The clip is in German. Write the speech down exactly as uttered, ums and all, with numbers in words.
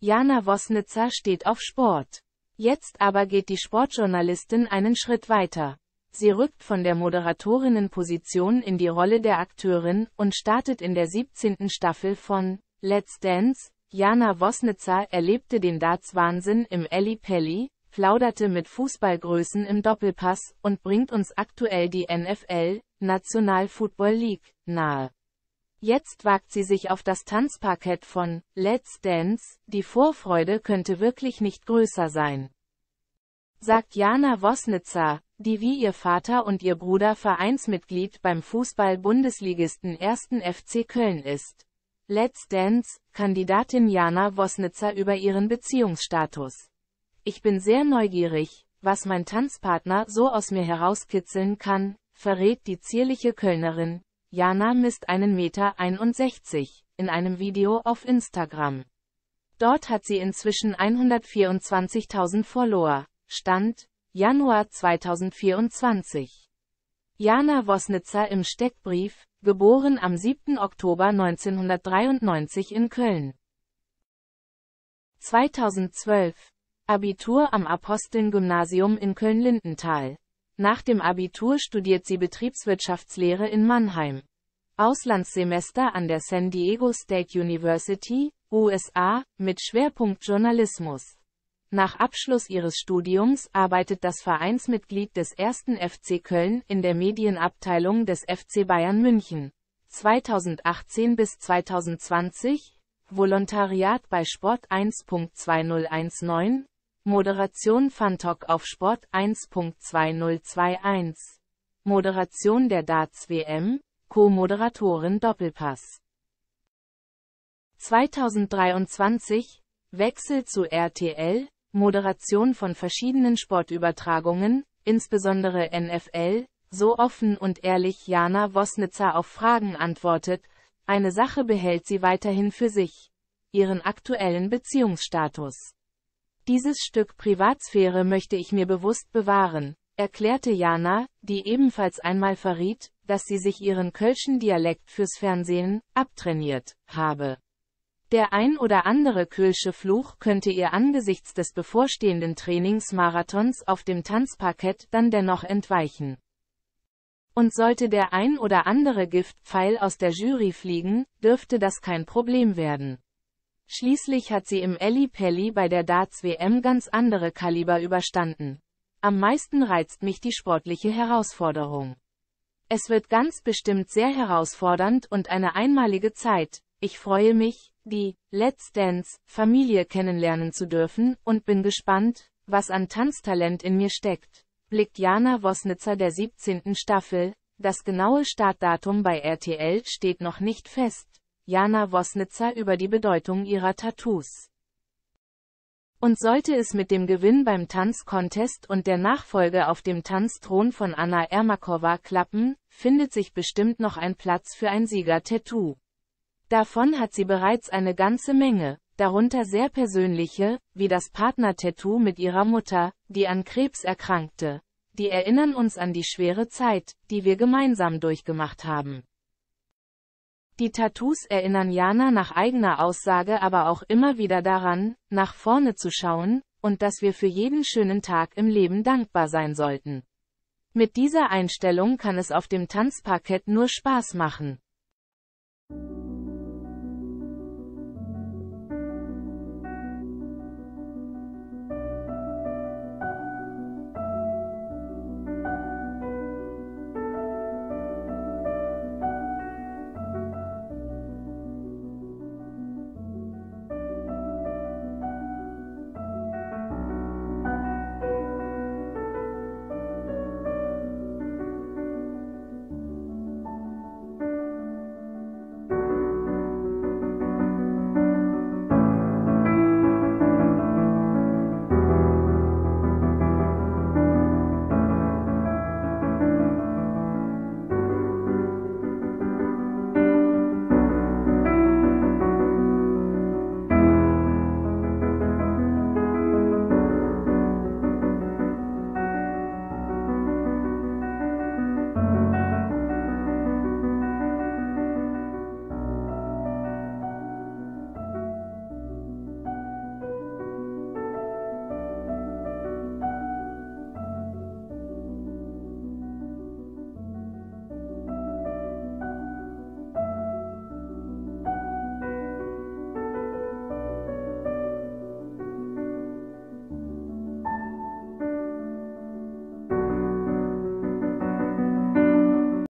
Jana Wosnitzer steht auf Sport. Jetzt aber geht die Sportjournalistin einen Schritt weiter. Sie rückt von der Moderatorinnenposition in die Rolle der Akteurin und startet in der siebzehnten Staffel von Let's Dance. Jana Wosnitzer erlebte den Darts-Wahnsinn im Ally Pally, plauderte mit Fußballgrößen im Doppelpass und bringt uns aktuell die N F L, National Football League, nahe. Jetzt wagt sie sich auf das Tanzparkett von Let's Dance. Die Vorfreude könnte wirklich nicht größer sein, sagt Jana Wosnitzer, die wie ihr Vater und ihr Bruder Vereinsmitglied beim Fußball-Bundesligisten ersten F C Köln ist. Let's Dance, Kandidatin Jana Wosnitzer über ihren Beziehungsstatus. Ich bin sehr neugierig, was mein Tanzpartner so aus mir herauskitzeln kann, verrät die zierliche Kölnerin. Jana misst einen Meter einundsechzig, in einem Video auf Instagram. Dort hat sie inzwischen hundertvierundzwanzigtausend Follower. Stand Januar zweitausendvierundzwanzig. Jana Wosnitzer im Steckbrief, geboren am siebten Oktober neunzehnhundertdreiundneunzig in Köln. zweitausendzwölf. Abitur am Aposteln-Gymnasium in Köln-Lindenthal. Nach dem Abitur studiert sie Betriebswirtschaftslehre in Mannheim. Auslandssemester an der San Diego State University, U S A, mit Schwerpunkt Journalismus. Nach Abschluss ihres Studiums arbeitet das Vereinsmitglied des ersten F C Köln in der Medienabteilung des F C Bayern München. zweitausendachtzehn bis zweitausendzwanzig, Volontariat bei Sport eins Punkt zweitausendneunzehn, Moderation Funtalk auf Sport eins Punkt zweitausendeinundzwanzig. Moderation der Darts W M, Co-Moderatorin Doppelpass. zweitausenddreiundzwanzig, Wechsel zu R T L, Moderation von verschiedenen Sportübertragungen, insbesondere N F L, so offen und ehrlich Jana Wosnitzer auf Fragen antwortet. Eine Sache behält sie weiterhin für sich: ihren aktuellen Beziehungsstatus. Dieses Stück Privatsphäre möchte ich mir bewusst bewahren, erklärte Jana, die ebenfalls einmal verriet, dass sie sich ihren kölschen Dialekt fürs Fernsehen abtrainiert habe. Der ein oder andere kölsche Fluch könnte ihr angesichts des bevorstehenden Trainingsmarathons auf dem Tanzparkett dann dennoch entweichen. Und sollte der ein oder andere Giftpfeil aus der Jury fliegen, dürfte das kein Problem werden. Schließlich hat sie im Ally Pally bei der Darts W M ganz andere Kaliber überstanden. Am meisten reizt mich die sportliche Herausforderung. Es wird ganz bestimmt sehr herausfordernd und eine einmalige Zeit. Ich freue mich, die Let's Dance Familie kennenlernen zu dürfen und bin gespannt, was an Tanztalent in mir steckt, blickt Jana Wosnitzer der siebzehnten Staffel. Das genaue Startdatum bei R T L steht noch nicht fest. Jana Wosnitzer über die Bedeutung ihrer Tattoos. Und sollte es mit dem Gewinn beim Tanzcontest und der Nachfolge auf dem Tanzthron von Anna Ermakova klappen, findet sich bestimmt noch ein Platz für ein Sieger-Tattoo. Davon hat sie bereits eine ganze Menge, darunter sehr persönliche, wie das Partner-Tattoo mit ihrer Mutter, die an Krebs erkrankte. Die erinnern uns an die schwere Zeit, die wir gemeinsam durchgemacht haben. Die Tattoos erinnern Jana nach eigener Aussage aber auch immer wieder daran, nach vorne zu schauen, und dass wir für jeden schönen Tag im Leben dankbar sein sollten. Mit dieser Einstellung kann es auf dem Tanzparkett nur Spaß machen.